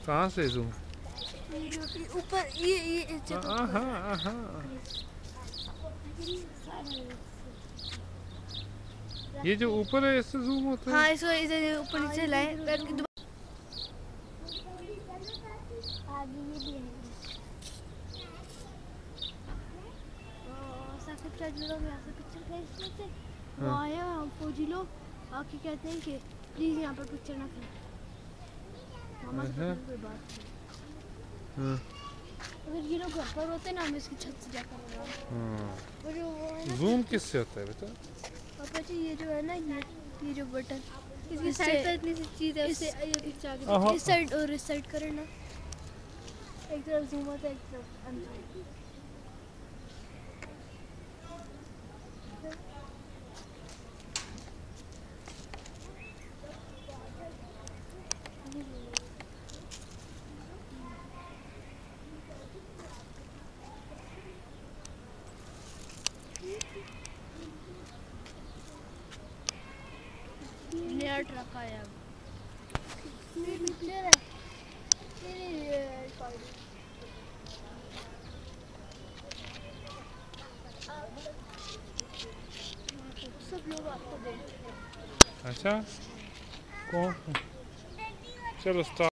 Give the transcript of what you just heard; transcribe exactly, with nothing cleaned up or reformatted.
कहाँ से जूम? ऊपर ये ये हाँ हाँ। ये जो ऊपर है इससे जूम होता है? हाँ इसको इधर ऊपर नीचे लाए पैर की आगे ये भी है। साकिब शायद लोग यहाँ से पिक्चर खींचते थे, वो आया फौजी लोग आके कहते हैं कि प्लीज यहाँ पर पिक्चर ना खींच। मामा से कोई बात नहीं। अगर ये लोग घर पर होते ना हम इसकी छत से जाकर जूम किससे होता है बेटा? पापा जी ये जो है ना ये ये जो बटन इसकी साइड पर इतनी सी चीज है उससे ये खींच आगे इस साइड और इस साइड करें ना, एक तरफ जूम होता है एक तरफ अंदर। नया ट्रक आया ये पिक्चर है ये सब लोग आपको देखते हैं। अच्छा कौन? चलो स्टार्ट।